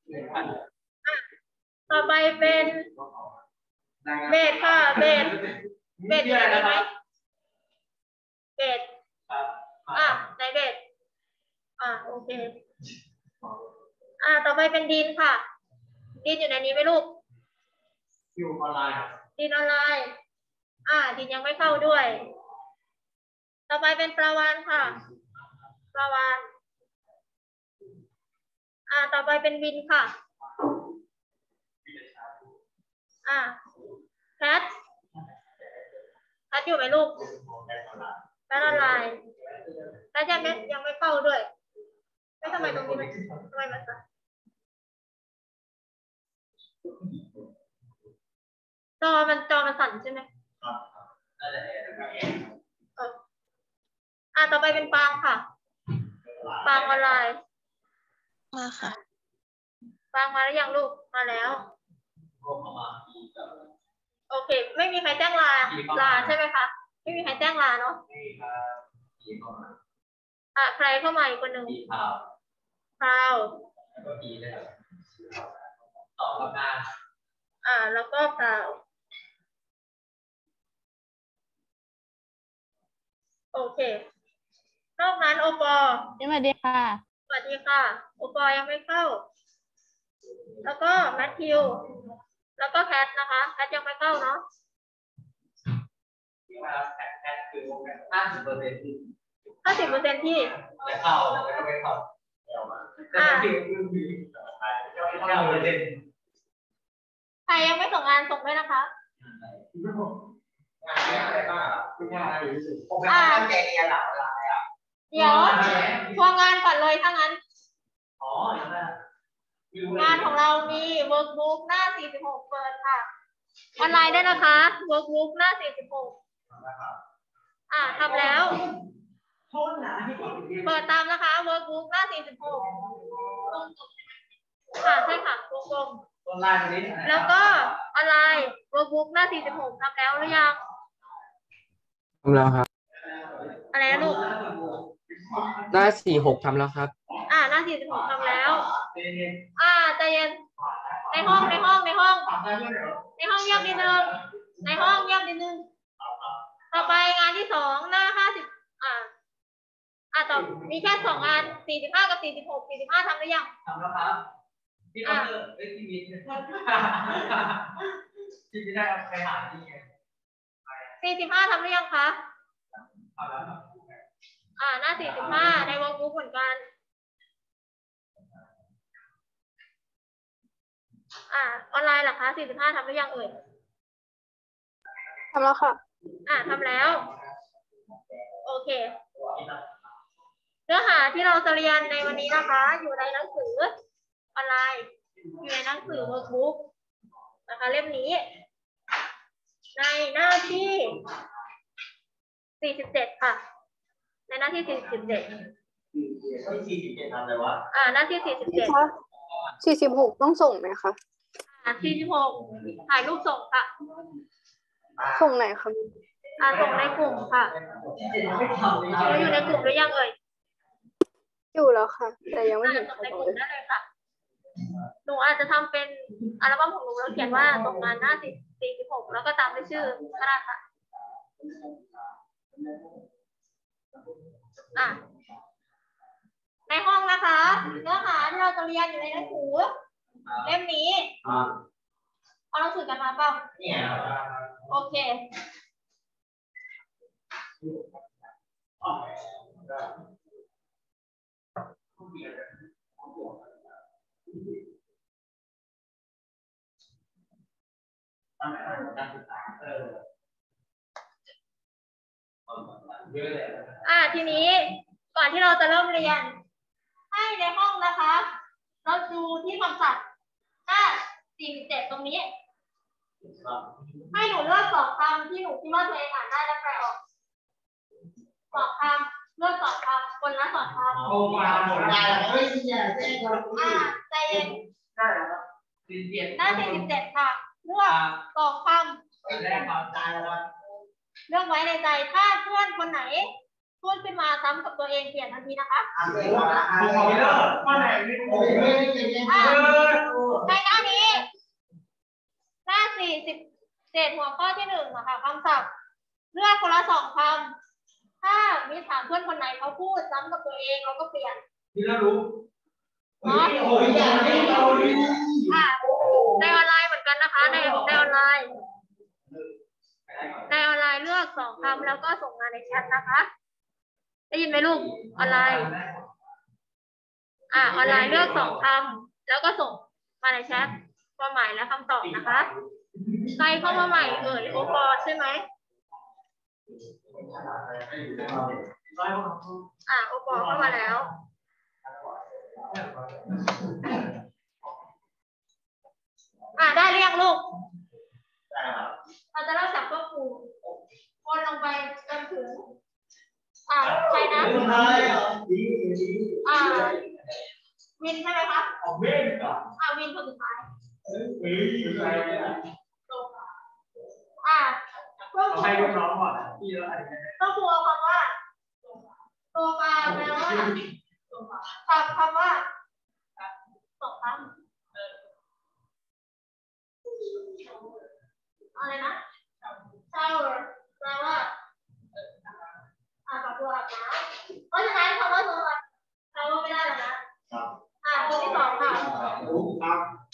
ต่อไปเป็นเบสค่ะเบสอยู่ไหนไหมเบสไหนเบสโอเคต่อไปเป็นดินค่ะดินอยู่ในนี้ไหมลูกอยู่ออนไลน์ดินออนไลน์ดินยังไม่เข้าด้วยต่อไปเป็นปลาวาฬค่ะปลาวาฬต่อไปเป็นวินค่ะแคทอยู่ไหมลูกแคทออนไลน์แคทยังไม่เข้าด้วยไม่ทำไมตรงนี้ทำไมมันจอมันสั่นใช่ไหมต่อไปเป็นปางค่ะปางออนไลน์มาค่ะปางมาแล้วยังลูกมาแล้วโอเคไม่มีใครแจ้งลาใช่ไหมคะไม่มีใครแจ้งลาเนาะใครเข้ามาอีกคนหนึ่งพราวต่อรับงานแล้วก็พราวโอเคนอกนั้นโอปอสวัสดีค่ะสวัสดีค่ะโอปอยังไม่เข้าแล้วก็แมทธิวแล้วก็แคทนะคะแคทยังไม่เข้าเนาะแคทคือ50%ที่ไม่เข้าใครยังไม่ส่งงานส่งด้วยนะคะเดี๋ยวทวงงานก่อนเลยถ้างั้นงานของเรามีเวิร์กบุ๊กหน้า46เปิดค่ะออนไลน์ได้นะคะเวิร์กบุ๊กหน้า46ทำแล้วเปิดตามนะคะเวิร์กบุ๊กหน้า46ใช่ค่ะวงกลมแล้วก็ออนไลน์เวิร์กบุ๊กหน้า46ทำแล้วหรือยังทำแล้วครับอะไรนะลูกหน้า46ทำแล้วครับหน้า46ทำแล้วใจเย็นในห้องเงียบนิดนึงในห้องเงียบนิดนึงต่อไปงานที่2หน้า50ต่อมีแค่2งาน45กับ46 45ทำหรือยังทำแล้วครับที่เขาที่มีที่ได้ไปหาที่45ทำหรือยังคะทำแล้วหน้า45ในวงกลมเหมือนกันออนไลน์เหรอคะ45ทำหรือยังเอ่ยทำแล้วค่ะทำแล้วโอเคเนื้อหาที่เราจะเรียนในวันนี้นะคะอยู่ในหนังสือออนไลน์อยู่ในหนังสือเวิร์กบุ๊กนะคะเล่มนี้ในหน้าที่47ค่ะในหน้าที่47ทำอะไรวะหน้าที่ 46ต้องส่งไหมคะ 46ถ่ายรูปส่งค่ะส่งไหนคะส่งในกลุ่มค่ะเราอยู่ในกลุ่มหรือยังเอ่ยอยู่แล้วค่ะแต่ยังไม่เห็นส่งในกลุ่มได้เลยค่ะหนูอาจจะทำเป็นอัลบั้มของหนูแล้วเขียนว่าตรงงานหน้า46แล้วก็ตามด้วยชื่อก็ได้ค่ะในห้องนะคะเนื้อหาที่เราจะเรียนอยู่ในหนังสือเล่มนี้เอาหนังสือกันมาเปล่าโอเคทีนี้ก่อนที่เราจะเริ่มเรียนให้ในห้องนะคะเราดูที่คำศัพท์หน้า47ตรงนี้ให้หนูเลือก2คำที่หนูคิดว่าตัวเองอ่านได้และแปลออก2คำเลือก2คำคนละ2คำโอ้มาหมดได้แล้วใจเย็นหน้า47ค่ะเลือก2คำเลือกไว้ในใจถ้าเพื่อนคนไหนพูดขึ้นมาซ้ำกับตัวเองเปลี่ยนทันทีนะคะเศษหัวข้อที่1นะคะคำศัพท์เลือกคนละ2 คำถ้ามีถามเพื่อนคนไหนเขาพูดซ้ำกับตัวเองเราก็เปลี่ยนนี่เรารู้ในออนไลน์เหมือนกันนะคะในออนไลน์เลือก2 คำแล้วก็ส่งมาในแชทนะคะได้ยินไหมลูกออนไลน์ออนไลน์เลือก2 คำแล้วก็ส่งมาในแชทความหมายและคำตอบนะคะใครเข้ามาใหม่โอปอใช่ไหมโอปอเข้ามาแล้วได้เรียกลูกเราจะเริ่มจากพวกครูวนลงไปจนถึงใครนะวินใช่ไหมครับวินคนสุดท้ายพวกครูให้น้องก่อนพวกครูเอาคำว่าตัวปลาแปลว่าตัดคำว่า2 คำอะไรนะ shower แปลว่ากับตัวอาบน้ำเพราะฉะนั้นคำว่าตัวshowerไม่ได้แล้วนะตัวที่2ค่ะรู้ครับ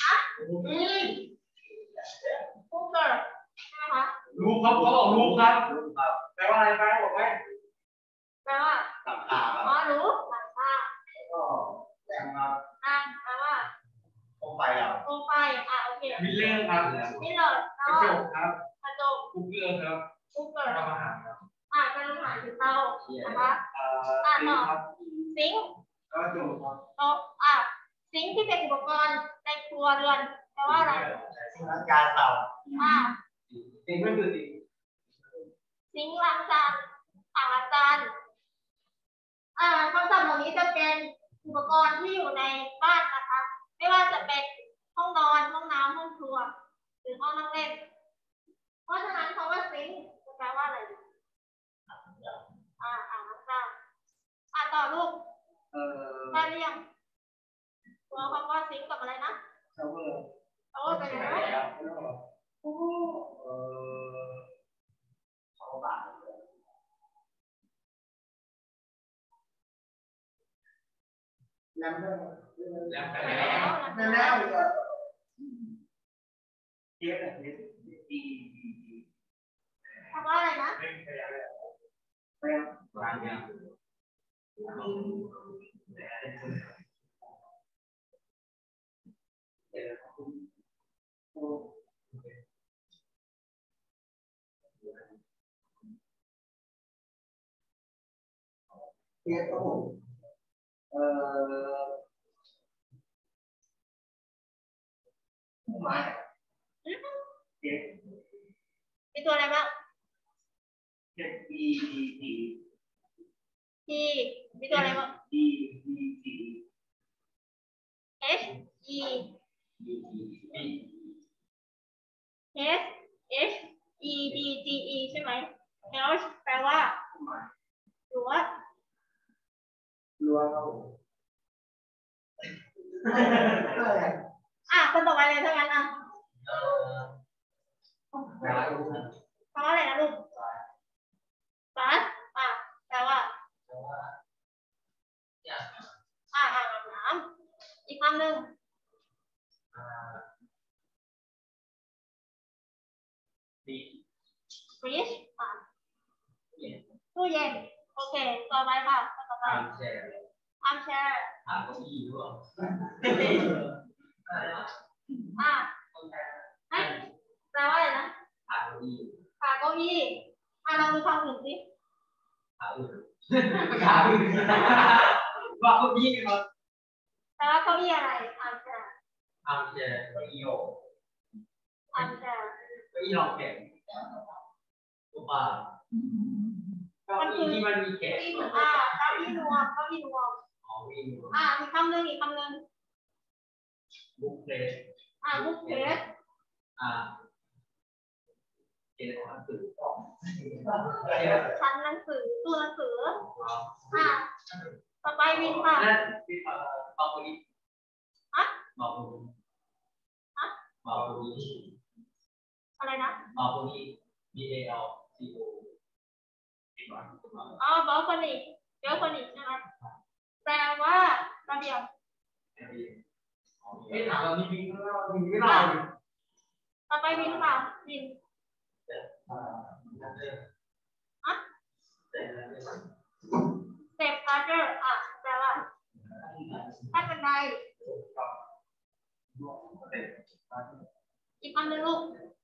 cooker ใช่ไหมคะรู้ครับเขาบอกรู้ครับแปลว่าอะไรบอกไหมแปลว่าหลังคารู้หลังคาก็แรงครับแปลว่าโคมไฟโอเคมิเลอร์ครับมิเลอร์กระจกครับกระจกคุกเกอร์ครับทำอาหารครับเป็นอาหารถึงเตานะคะต่อซิงค์กระจกครับซิงค์ที่เป็นอุปกรณ์ในครัวเรือนแปลว่าอะไรซิงค์ล้างจานเตาซิงค์ไม่คือซิงค์ล้างจานอ่างล้างจานคำศัพท์เหล่านี้จะเป็นอุปกรณ์ที่อยู่ในบ้านนะคะไม่ว่าจะเป็นห้องนอนห้องน้ำห้องครัวหรือห้องนั่งเล่นเพราะฉะนั้นคำว่าซิงค์แปลว่าอะไรอ่างล้างจานต่อลูกได้หรือยังตัวคำว่าซิงค์กับอะไรนะชาวเวอร์เป็นอะไรแล้วเคำว่าอะไรนะมีตัวอะไรบ้างมีตัวอะไรบ้างH E D G E ใช่ไหมแล้วแปลว่ารั้วคนต่อไปเลยเท่านั้นคำว่าอะไรนะลูกบัสแปลว่าอาบน้ำอีกคำหนึ่งfridge ตู้เย็นโอเคต่อไปค่ะต่อไปarmchair เก้าอี้ด้วยแปลว่าอะไรนะขาเก้าอี้ลองดูคำอื่นสิว่าเก้าอี้ครับแปลว่าเก้าอี้อะไรarmchair เก้าอี้โยก armchair เก้าอี้รองแขนตัวปลาเก้าอี้ที่มันมีแขนเก้าอี้รวมมีคำหนึ่งอีกคำหนึ่งบุ๊กเพลสบุ๊กเพลสหนังสือชั้นหนังสือตู้หนังสือต่อไปวินค่ะบาบูดีบาบูดีอะไรนะพวกนี้ BALCO บอลคอนิกเดี๋ยวคอนิกนะคะแปลว่าระเบียบถามเรามีบินไม่ได้ต่อไปบินค่ะบินเซฟพาร์เตอร์แปลว่าขั้นบันไดอีกคำหนึ่งลูก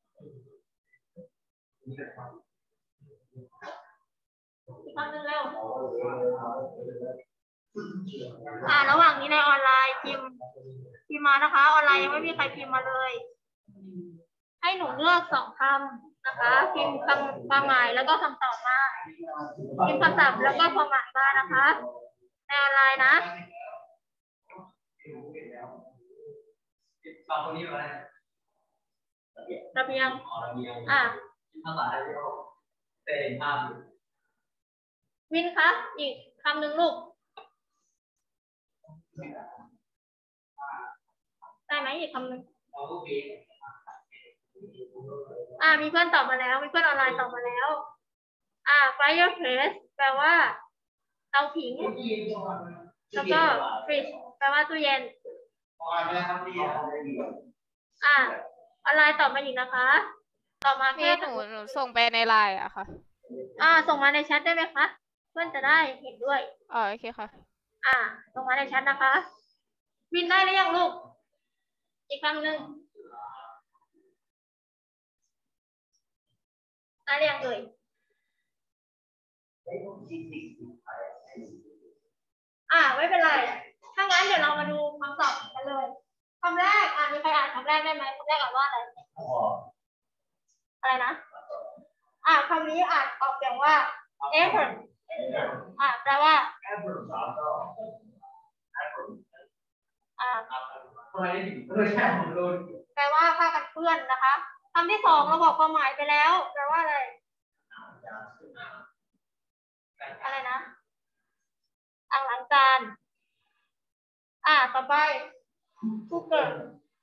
อีกคำหนึ่งเร็วระหว่างนี้ในออนไลน์พิมพ์มานะคะออนไลน์ยังไม่มีใครพิมพ์มาเลยให้หนูเลือก2 คำนะคะพิมพ์คำความหมายแล้วก็คำตอบมาพิมพ์คำศัพท์แล้วก็ความหมายมานะคะในออนไลน์นะคนนี้อะไรระเบียงภาษาไทยเต็มภาพวินคะอีกคำหนึ่งลูกได้ไหมอีกคำหนึ่งมีเพื่อนตอบมาแล้วมีเพื่อนออนไลน์ตอบมาแล้วfireplace แปลว่าเตาผิงแล้วก็ fridge แปลว่าตู้เย็นออนไลน์ตอบมาอีกนะคะตอบมาแค่หนูส่งไปในไลน์อะค่ะส่งมาในแชทได้ไหมคะเพื่อนจะได้เห็นด้วยโอเคค่ะส่งมาในแชทนะคะวินได้หรือยังลูกอีกคำหนึ่งได้หรือยังเอ่ยไม่เป็นไรถ้างั้นเดี๋ยวเรามาดูคำตอบกันเลยคำแรกมีใครอ่านคำแรกได้ไหมคำแรกอ่านว่าอะไรอะไรนะคำนี้อ่านออกเสียงว่า apron แปลว่าแปลว่าผ้ากันเปื้อนนะคะคำที่2เราบอกความหมายไปแล้วแปลว่าอะไรนะอ่างล้างจานต่อไปคุกเกอร์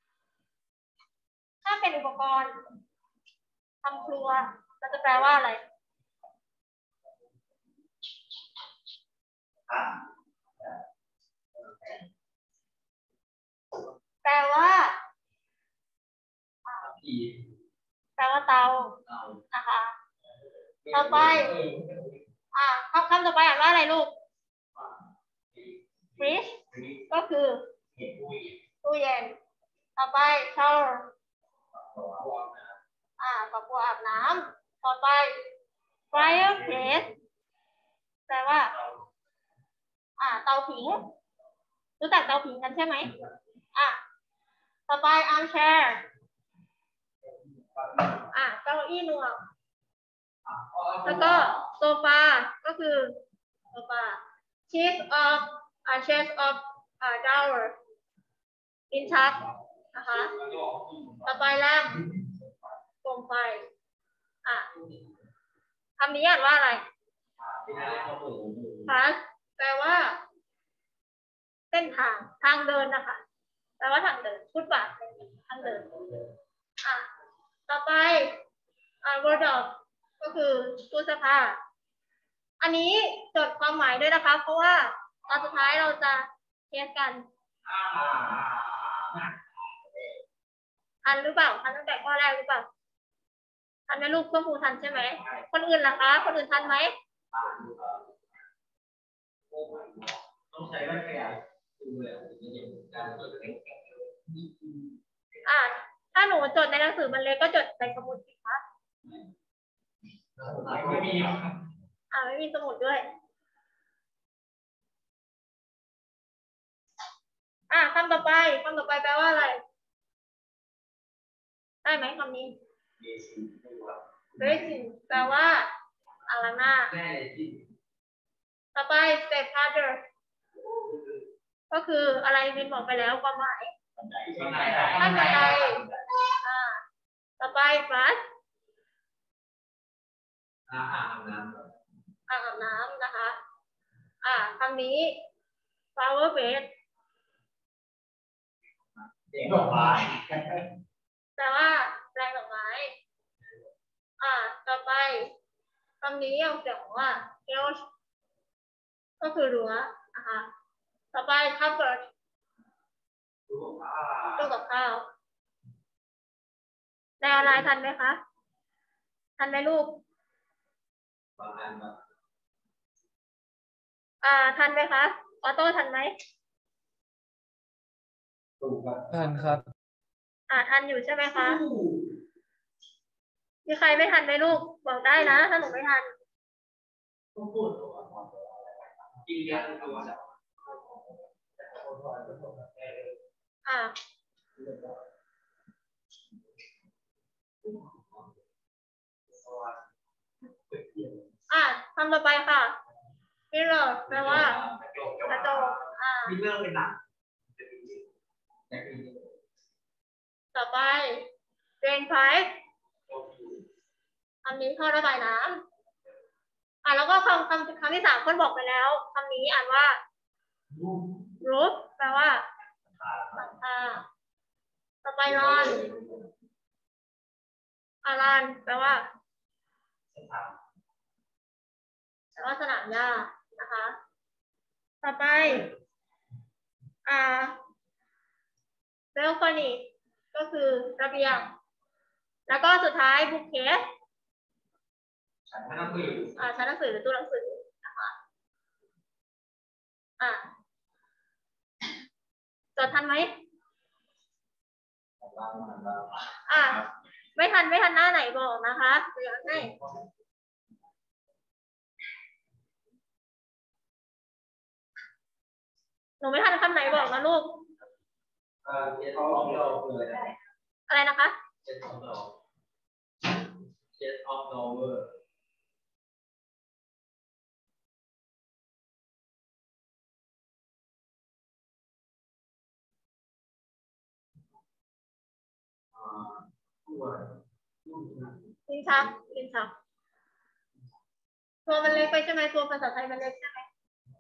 ถ้าเป็นอุปกรณ์ทำครัวเราจะแปลว่าอะไรแปลว่าเตานะคะต่อไปคำต่อไปอ่านว่าอะไรลูก fridge ก็คือตู้เย็นต่อไป shower ฝักบัวอาบน้ำต่อไป fireplace แปลว่าเตาผิงรู้จักเตาผิงกันใช่ไหมต่อไป armchair เก้าอี้นวมแล้วก็โซฟาก็คือโซฟา chairs of tower ลิ้นชักนะคะต่อไปแลมโคมไฟคำนี้อ่านว่าอะไรpath แปลว่าเส้นทางเดินนะคะแปลว่าทางเดินฟุตบาททางเดินต่อไปwardrobe ก็คือตู้เสื้อผ้าอันนี้จดความหมายด้วยนะคะเพราะว่าตอนสุดท้ายเราจะเทสกันทันหรือเปล่าทันตั้งแต่ข้อแรกหรือเปล่าทันไหมลูกเพื่อนครูทันใช่ไหมคนอื่นล่ะคะคนอื่นทันไหมต้องใช้แว่นขยายถ้าหนูจดในหนังสือมันเล็กก็จดใส่สมุดสิคะไม่มีไม่มีสมุดด้วยคำต่อไปแปลว่าอะไรได้ไหมคำนี้ basin แปลว่าอ่างล้างหน้าต่อไป stepfather ก็คืออะไรวินบอกไปแล้วความหมายขั้นบันไดต่อไป brush อาบน้ำนะคะคำนี้ flower bed ดอกไม้แปลว่าแปลงดอกไม้ไปคำนี้เอาเสียงว่า house ก็คือรั้วนะคะต่อไป cupboard ตู้กับข้าวในออนไลน์ทันไหมคะทันไหมลูกทันไหมคะออโต้ทันไหมทันครับทันอยู่ใช่ไหมคะมีใครไม่ทันไหมลูกบอกได้นะถ้าหนูไม่ทันคำต่อไปค่ะmirror แปลว่ากระจก mirror เป็นหนักต่อไป drain pipe คำนี้ท่อระบายน้ำแล้วก็คำที่3คนบอกไปแล้วคำนี้อ่านว่า roof แปลว่าหลังคาต่อไปรอนแปลว่าสนามหญ้านะคะต่อไปbalcony ก็คือระเบียงแล้วก็สุดท้าย bookcase ชั้นหนังสือหรือตู้หนังสือนะคะจดทันไหมไม่ทันหน้าไหนบอกนะคะเดี๋ยวให้หนูไม่ทันคำไหนบอกนะลูกอะไรนะคะลิ้นชักตัวมันเล็กไปใช่ไหมตัวภาษาไทยมันเล็กใช่ไหม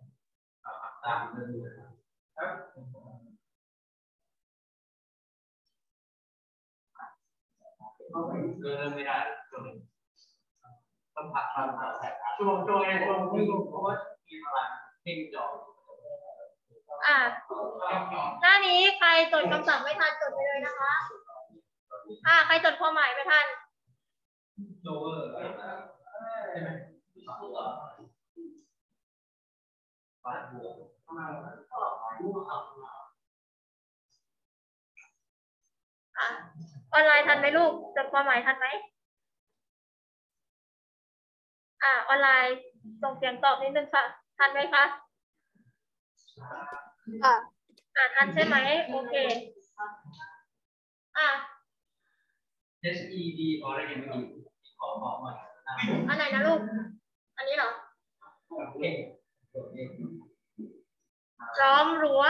เริ่มไม่ได้ต้องผัดช่วงนี้เพราะว่ามีพลังเพ่งจอหน้านี้ใครจดคำศัพท์ไม่ทันจดไปเลยนะคะใครจดความหมายไม่ทันโลเวอร์ใช่ไหมออนไลน์ทันไหมลูกจดความหมายทันไหมออนไลน์ส่งเสียงตอบนิดนึงค่ะทันไหมคะทันใช่ไหมโอเค HED พอได้ยินเมื่อกี้ขอบอกหน่อยอันไหนนะลูกอันนี้เหรอล้อมรั้ว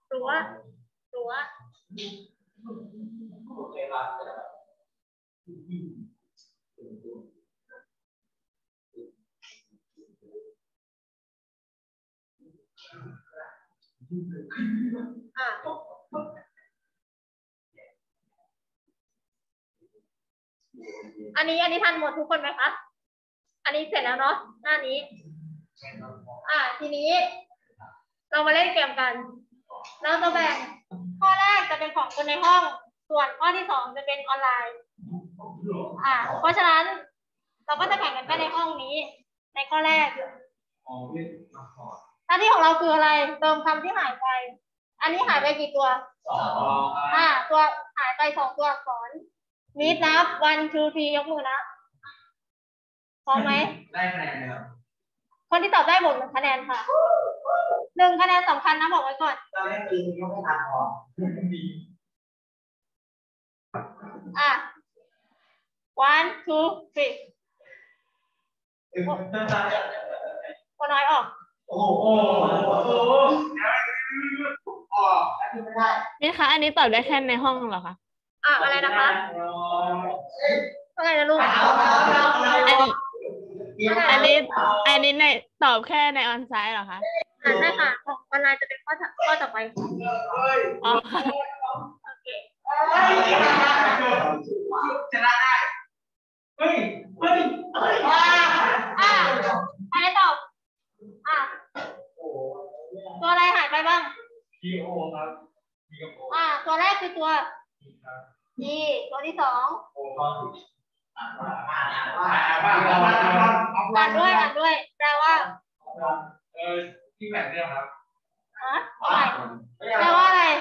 อันนี้ทันหมดทุกคนไหมคะอันนี้เสร็จแล้วเนาะหน้านี้ทีนี้เรามาเล่นเกมกันเราจะแบ่งข้อแรกจะเป็นของคนในห้องส่วนข้อที่2จะเป็นออนไลน์เพราะฉะนั้นเราก็จะแข่งกันแค่ในห้องนี้ในข้อแรกหน้าที่ของเราคืออะไรเติมคำที่หายไปอันนี้หายไปกี่ตัวตัวหายไป2ตัวอักษรนิดนับ 1 2 3 ยกมือนะพร้อมไหมได้คะแนนครับคนที่ตอบได้บวก1 คะแนนค่ะ1 คะแนนสำคัญนะบอกไว้ก่อน1 2 3คนน้อยออกนี่คะอันนี้ตอบได้แค่ในห้องเหรอคะอะไรนะคะอะไรนะลูกอันนี้ในตอบแค่ในออนไซต์เหรอคะใช่ค่ะของออนไลน์จะเป็นข้อต่อไปอ๋อโอเคชนะได้เฮ้ย PO ครับ P กับ O ตัวแรกคือตัว G ตัวที่สอง O ก็ถูกอ่านด้วยแปลว่าที่แบบเรื่องครับอะไรแปลว่าอะไร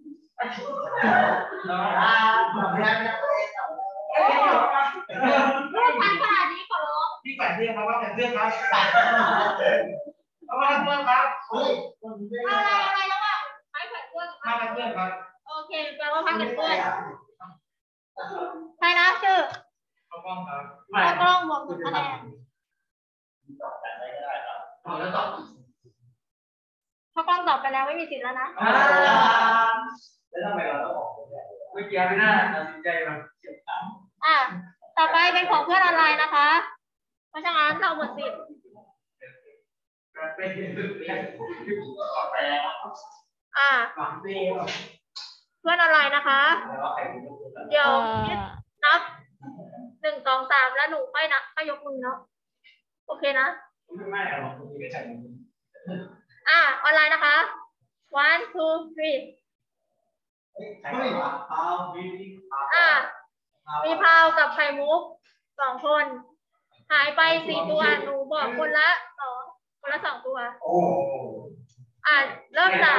พูดภาษานี้ขอร้องที่แบบเรื่องครับว่าแบบเรื่องครับเอามาเพื่อนครับอะไรแล้วว่าไม้แขวนเสื้อกับมาเพื่อนครับโอเคแปลว่าผ้ากันเปื้อนใครนะชื่อข้าวกล้องครับข้าวกล้องบวก1 คะแนนข้าวกล้องตอบไปแล้วไม่มีสิทธิ์แล้วนะแล้วทำไมเราต้องออกไม่เกี่ยวไม่น่าตัดสินใจมันต่อไปเป็นของเพื่อนออนไลน์นะคะเพราะฉะนั้นเราหมดสิทธิ์เพื่อนออนไลน์นะคะเดี๋ยวนับ1 2 3แล้วหนูค่อยนับค่อยยกมือเนาะโอเคนะไม่หรอกไม่ใช่ออนไลน์นะคะ 1 2 3มีพาวกับไข่มุก2 คนหายไป4 ตัวหนูบอกคนละ2 ตัวเริ่มจาก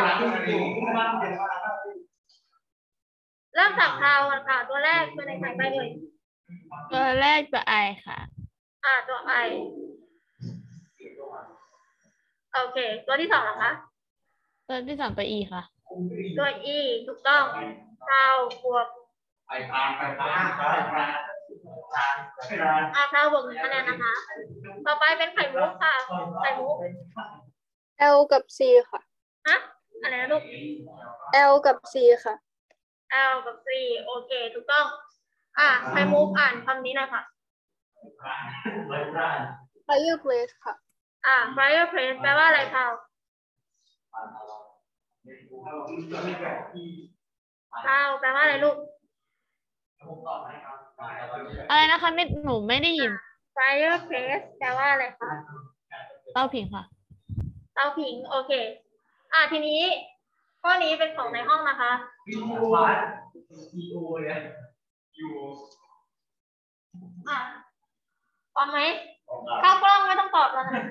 พาวค่ะตัวแรกตัวไหนหายไปเลยตัวแรกตัวไอค่ะตัวไอโอเคตัวที่2เหรอคะตัวที่2ตัวอีค่ะตัวอีถูกต้องพาวบวกพาวบวก1 คะแนนนะคะต่อไปเป็นไข่มุกค่ะไข่มุก L กับ C ค่ะอะไรนะลูก L กับ C ค่ะ L กับ C โอเคถูกต้องไข่มุกอ่านคำนี้หน่อยค่ะ fireplace ค่ะ fireplace แปลว่าอะไรพาวแปลว่าอะไรลูกอะไรนะคะหนูไม่ได้ยิน fireplace แปลว่าอะไรคะเตาผิงค่ะเตาผิงโอเคทีนี้ข้อนี้เป็นของในห้องนะคะพร้อมไหมเข้ากล้องไม่ต้องตอบแล้วนะ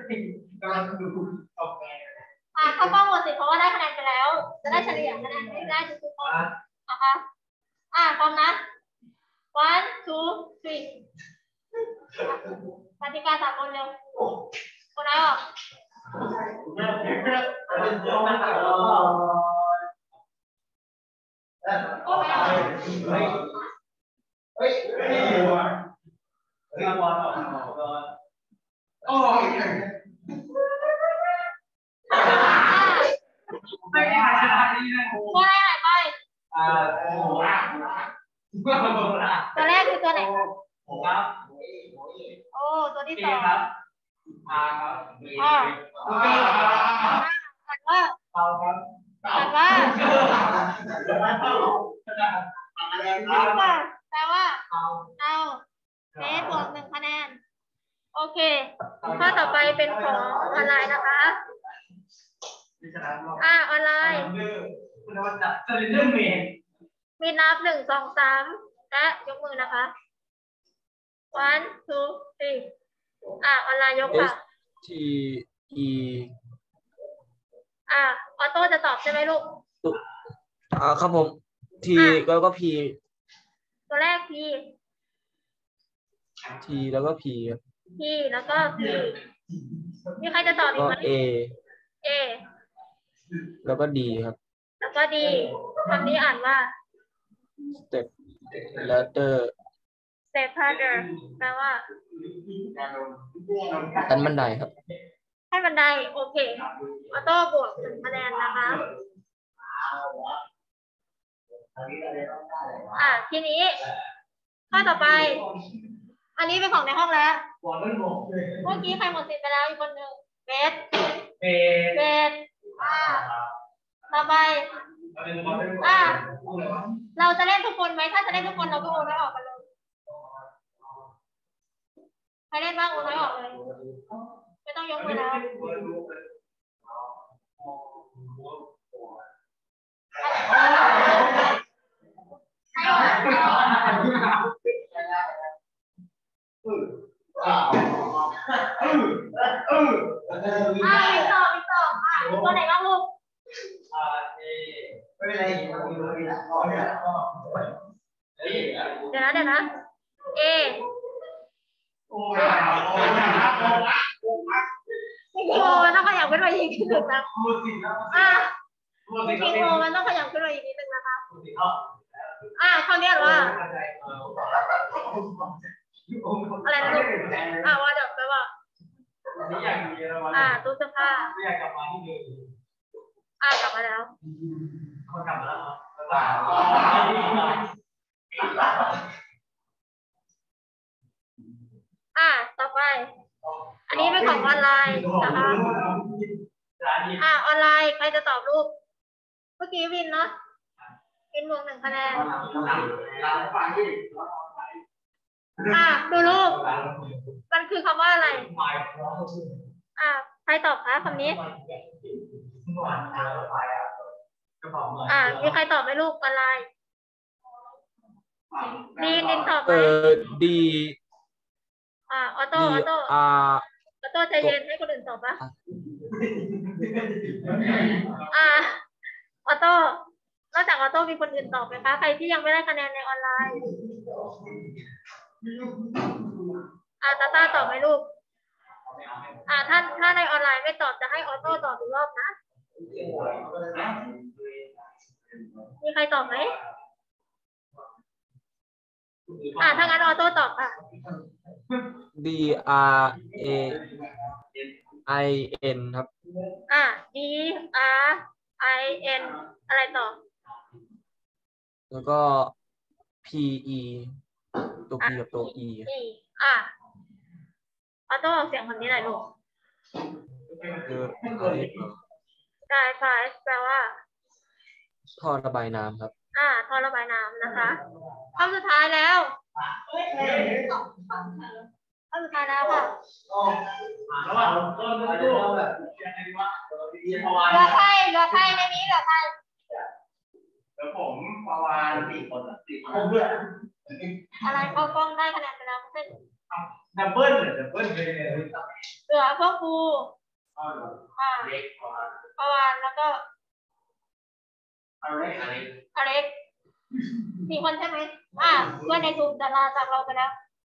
เข้ากล้องหมดสิเพราะว่าได้คะแนนไปแล้วจะได้เฉลี่ยคะแนนให้ได้ทุกคนนะคะพร้อมนะ 1 2 3กติกาสากลเร็วคนไหนออกโอ้ไม่อตัวแรกหายไปตัวแรกคือตัวไหนครับตัวที่2 ครับอ่านว่าแปลว่าเอาเบสบวก1 คะแนนโอเคข้อต่อไปเป็นของออนไลน์นะคะออนไลน์มีนับ1 2 3และยกมือนะคะ 1 2 3ออนไลน์ยกค่ะ T E ออโต้จะตอบใช่ไหมลูกครับผม T แล้วก็ P ตัวแรก P T แล้วก็ P P แล้วก็ P มีใครจะตอบอีกไหม A แล้วก็ D ครับแล้วก็ D คำนี้อ่านว่า Step ladder แปลว่าขั้นบันไดครับขั้นบันไดโอเคออโต้บวก1 คะแนนนะคะทีนี้ข้อต่อไปอันนี้เป็นของในห้องแล้วเมื่อกี้ใครหมดสิทธิ์ไปแล้วอีกคนหนึ่งเบสต่อไปเราจะเล่นทุกคนไหมถ้าจะเล่นทุกคนเราก็โอนน้อยออกกันเลยใครเล่นบ้างโอนน้อยออกเลยไม่ต้องยกมือแล้วมีต่อตัวไหนบ้างลูกไม่เป็นไรเดี๋ยวนะเอโอ้มันต้องขยับขึ้นมาอีกนิดนึงนะจริงโอมันต้องขยับขึ้นมาอีกนิดนึงนะคะคราวนี้ว่าอะไรนะลูกว่าเดี๋ยวไปว่าตู้เสื้อผ้าไม่อยากกลับมาที่เดิมกลับมาแล้วเขากลับมาแล้วต่อไปอันนี้เป็นของออนไลน์นะคะออนไลน์ใครจะตอบรูปเมื่อกี้วินเนาะวินบวก1 คะแนนดูรูปมันคือคำว่าอะไรใครตอบคะคำนี้มีใครตอบไหมลูกออนไลน์ดินตอบไหมดีออโต้ใจเย็นให้คนอื่นตอบปะออโต้นอกจากออโต้มีคนอื่นตอบไหมคะใครที่ยังไม่ได้คะแนนในออนไลน์ตาตอบไหมลูกถ้าในออนไลน์ไม่ตอบจะให้ออโต้ตอบอีกรอบนะมีใครตอบไหมถ้างั้นออโต้ตอบค่ะ D R A I N ครับ D R I N อะไรต่อแล้วก็ P E ตัว P กับตัว E ออโต้ออกเสียงคำนี้หน่อยลูกแปลว่าท่อระบายน้ำครับท่อระบายน้ำนะคะคำสุดท้ายแล้วค่ะเหลือใครในนี้เหลือใครแล้วผมประมาณ4 คนอะไรเข้ากล้องได้คะแนนไปแล้วเส้นดับเบิ้ลเลยเหลือพวกครูประวานแล้วก็อเล็ก4 คนใช่ไหมเพื่อนในซูมจะลาจากเราไปแล้ว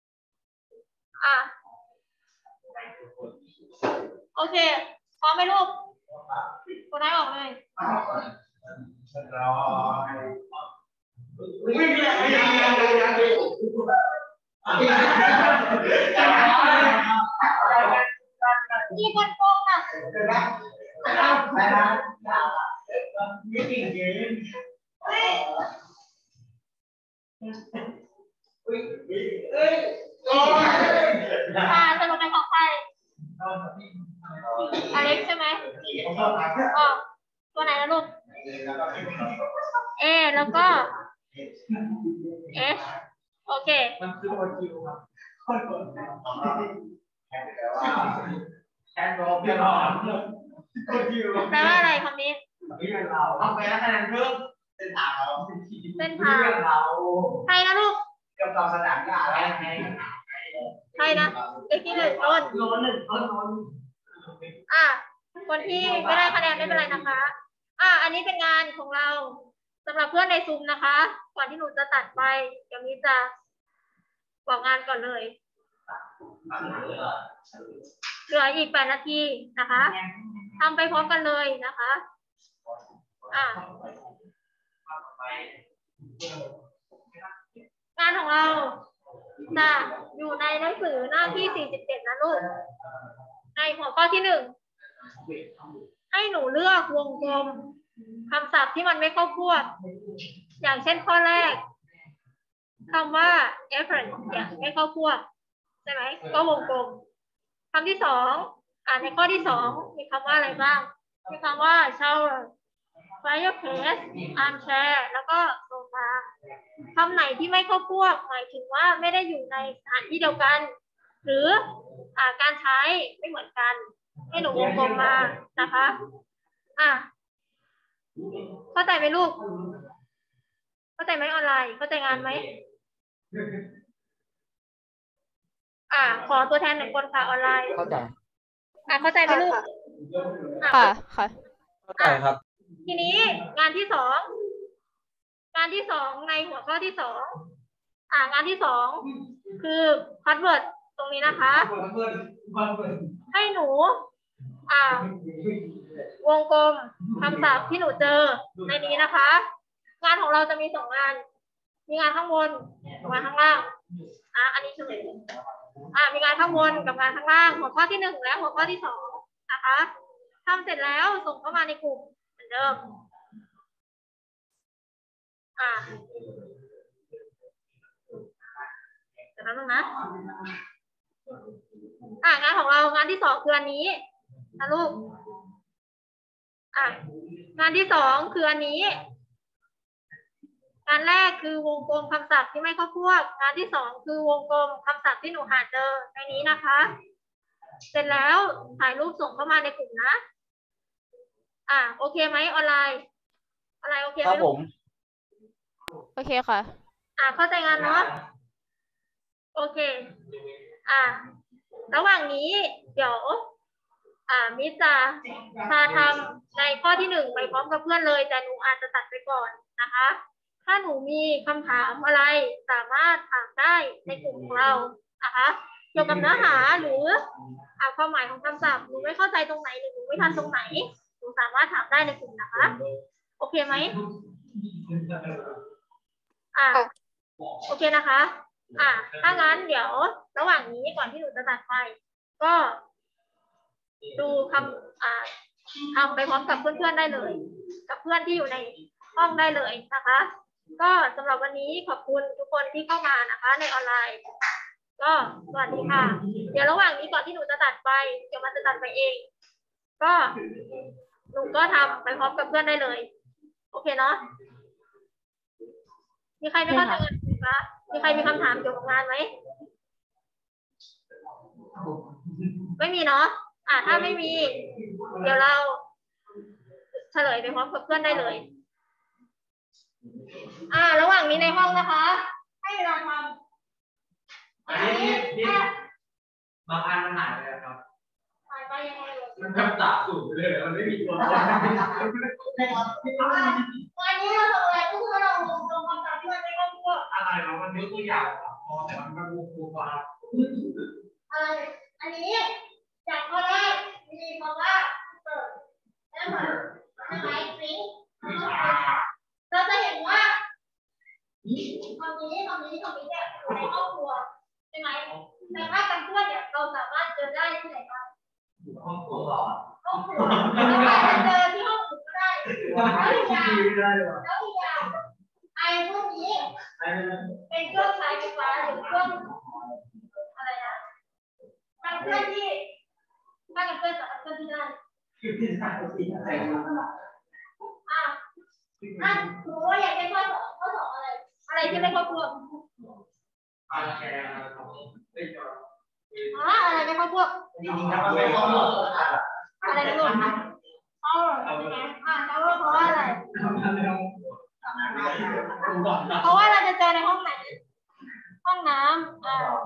โอเคพร้อมไหมลูกคนไหนออกเลยมีคนโกงไม่จริงจริงสรุปเป็นของใครอเล็กใช่ไหมตัวไหนนะลูกแล้วก็Sโอเคมันคือตัวคิวครับแคนโรเปียนอนตัวคิวแปลว่าอะไรคำนี้เอาไปแล้วคะแนนเพิ่มเส้นทางเราใครนะลูกกับเราสนามหญ้าแล้วใครนะเด็กที่1 ต้นคนที่ไม่ได้คะแนนไม่เป็นไรนะคะอันนี้เป็นงานของเราสำหรับเพื่อนในซูมนะคะก่อนที่หนูจะตัดไปเดี๋ยวนี้จะบอกงานก่อนเลยเหลืออีก8 นาทีนะคะทำไปพร้อมกันเลยนะคะงานของเราจะอยู่ในหนังสือหน้าที่47นะลูกในหัวข้อที่1ให้หนูเลือกวงกลมคำศัพท์ที่มันไม่เข้าพวกอย่างเช่นข้อแรกคำว่า efferent เนี่ยไม่เข้าพวกใช่ไหมก็วงกลมคำที่2ในข้อที่2มีคำว่าอะไรบ้างมีคำว่า shower fireplace armchair แล้วก็โซฟาคำไหนที่ไม่เข้าพวกหมายถึงว่าไม่ได้อยู่ในสถานที่เดียวกันหรือการใช้ไม่เหมือนกันให้หนูวงกลมมานะคะเข้าใจไหมลูกเข้าใจไหมออนไลน์เข้าใจงานไหมขอตัวแทนหนึ่งคนค่ะออนไลน์เข้าใจเข้าใจไหมลูกค่ะค่ะเข้าใจครับทีนี้งานที่สองในหัวข้อที่สองงานที่สองคือพาสเวิร์ดตรงนี้นะคะให้หนูวงกลมคำศัพท์ที่หนูเจอในนี้นะคะ งานของเราจะมีสองงานมีงานข้างบนกับงานข้างล่างอันนี้เฉลยมีงานข้างบนกับงานข้างล่างหัวข้อที่หนึ่งและหัวข้อที่สองนะคะทำเสร็จแล้วส่งเข้ามาในกลุ่มเหมือนเดิมเดี๋ยวแป๊บนึงนะงานของเรางานที่สองคืออันนี้นะลูกงานที่สองคืออันนี้งานแรกคือวงกลมคำศัพท์ที่ไม่เข้าพวกงานที่สองคือวงกลมคำศัพท์ที่หนูหาเจอในนี้นะคะเสร็จแล้วถ่ายรูปส่งเข้ามาในกลุ่มนะโอเคไหมออนไลน์โอเคไหมครับผมโอเคค่ะเข้าใจงานเนาะโอเคระหว่างนี้เดี๋ยวมิจะพาทำในข้อที่หนึ่งไปพร้อมกับเพื่อนเลยแต่หนูอาจจะตัดไปก่อนนะคะถ้าหนูมีคำถามอะไรสามารถถามได้ในกลุ่มของเรานะคะเกี่ยวกับเนื้อหาหรือความหมายของคำศัพท์หนูไม่เข้าใจตรงไหนหรือหนูไม่ทันตรงไหนหนูสามารถถามได้ในกลุ่มนะคะโอเคไหมโอเคนะคะถ้างั้นเดี๋ยวระหว่างนี้ก่อนที่หนูจะตัดไปก็ดูทำไปพร้อมกับเพื่อนๆได้เลยกับเพื่อนที่อยู่ในห้องได้เลยนะคะก็สำหรับวันนี้ขอบคุณทุกคนที่เข้ามานะคะในออนไลน์ก็สวัสดีค่ะเดี๋ยวระหว่างนี้ก่อนที่หนูจะตัดไปเดี๋ยวมันจะตัดไปเองก็หนูก็ทำไปพร้อมกับเพื่อนได้เลยโอเคเนาะมีใครไม่เข้าใจงานไหมมีใครมีคำถามเกี่ยวกับงานไหมไม่มีเนาะถ้าไม่มีเดี๋ยวเราเฉลยไปพร้อมกับเพื่อนได้เลยระหว่างนี้ในห้องนะคะให้เราทำนี่บางอันมันหายไปครับหายไปยังไงมันแบบสาบสูญเลยมันไม่มีตัวตนวันนี้เราทำอะไรก็คือเราลงคำศัพท์ที่มันไม่เข้าพวกอะไรเรามันยกตัวอย่างพอแต่มันก็งูกว่าอันนี้จากข้อแรกมีคำว่าเปิดแล้วเหมือนใช่ไหมซิงเราจะเห็นว่าคำนี้เนี่ยในครอบครัวใช่ไหมในภาคการเพื่อนเนี่ยเราสามารถเจอได้ที่ไหนบ้างห้องครัวแล้วอาจจะเจอที่ห้องอื่นก็ได้แล้วอย่างไอ้พวกนี้เป็นเครื่องใช้ไฟฟ้าหรือเครื่องอะไรนะการเคลื่อนที่ถ้าการเคลื่อนจากการเคลื่อนที่ได้ถ้าสมมติว่าอยากได้ข้อสองอะไรที่ไม่ครอบคลุมอะไรไม่ครอบคลุมอะไรไม่รู้ใช่ไหมเพราะว่าอะไรเพราะว่าเราจะเจอในห้องไหนห้องน้ำ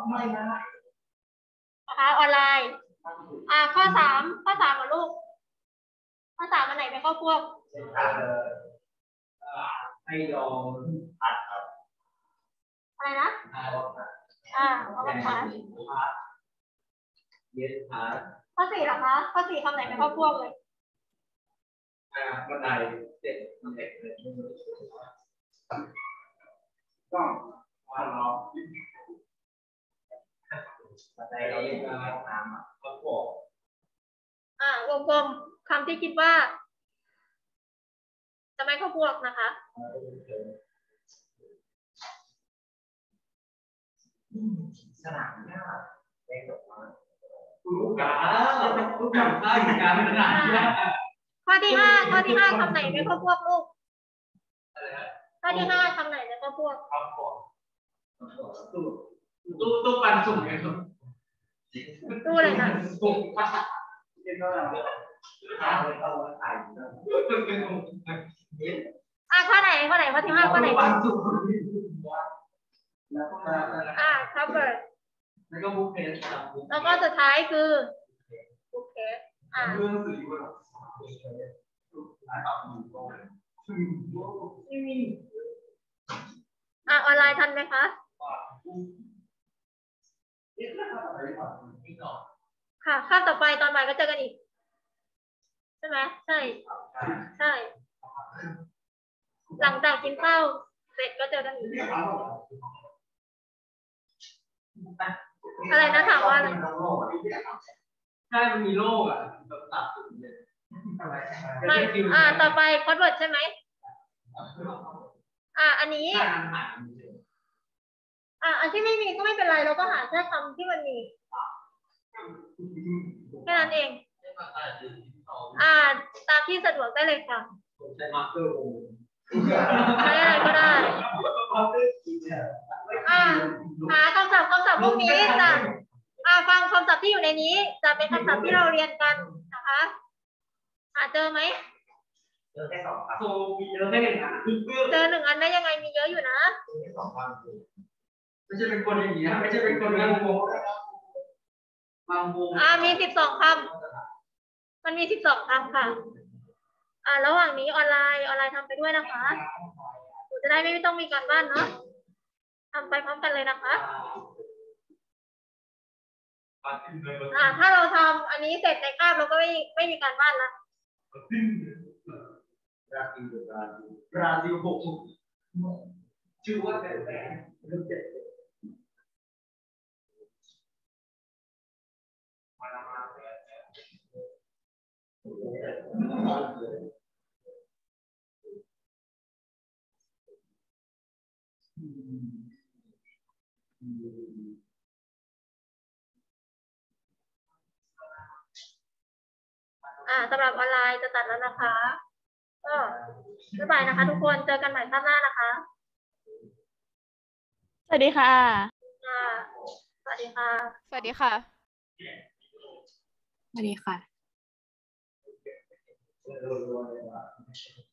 นะคะออนไลน์ข้อสามเหรอลูกข้อสามอันไหนเป็นข้อควบให้ลองอัดครับอะไรนะเอาบังคับข้อสี่เหรอคะข้อสี่คำไหนเป็นข้อควบเลยบันไดเด็กมันเด็กเลยก็วันรอบันไดเราเรียกว่าน้ำข้อควบวงกลมคำที่คิดว่าจะไม่เข้าพวกนะคะสนามหญ้าในดอกไม้รู้กันข้าวอยู่การเป็นสนามหญ้าข้อที่ห้าคำไหนไม่เข้าพวกลูกข้อที่ห้าคำไหนไม่เข้าพวกตู้ปันสุ่มไงครับตู้อะไรนะสุ่มข้อไหนข้อที่5ข้อไหนcover แล้วก็บุ๊กเพจแล้วก็สุดท้ายคือโอเคเรื่องสื่อออนไลน์ทันไหมคะค่ะคาบต่อไปตอนบ่ายก็เจอกันอีกใช่ไหมใช่หลังจากกินข้าวเสร็จก็เจอกันอีกอะไรนะถามว่าอะไรใช่มันมีโลกอ่ะแบบตัดไม่ต่อไปคอร์สเวิร์ดใช่ไหมอันนี้อันที่ไม่มีก็ไม่เป็นไรเราก็หาแค่คำที่มันมีแค่นั้นเองตามที่สะดวกได้เลยค่ะใช้มาร์คเกอร์ใช้อะไรก็ได้หาคำศัพท์พวกนี้จะฟังคำศัพท์ที่อยู่ในนี้จะเป็นคำศัพท์ที่เราเรียนกันนะคะเจอไหมเจอแค่2 คำมีเยอะแค่1 อันเจอ1 อันได้ยังไงมีเยอะอยู่นะไม่ใช่เป็นคนอย่างนี้ไม่ใช่เป็นคนงงมี12 คำมันมี12 คำค่ะระหว่างนี้ออนไลน์ทำไปด้วยนะคะจะได้ไม่ต้องมีการบ้านเนาะทำไปพร้อมกันเลยนะคะถ้าเราทำอันนี้เสร็จในคาบเราก็ไม่มีการบ้านละบราซิล6ชื่อว่าแต่สำหรับออนไลน์จะตัดแล้วนะคะก็บ๊ายบายนะคะทุกคนเจอกันใหม่ครั้งหน้านะคะสวัสดีค่ะสวัสดีค่ะสวัสดีค่ะสวัสดีค่ะ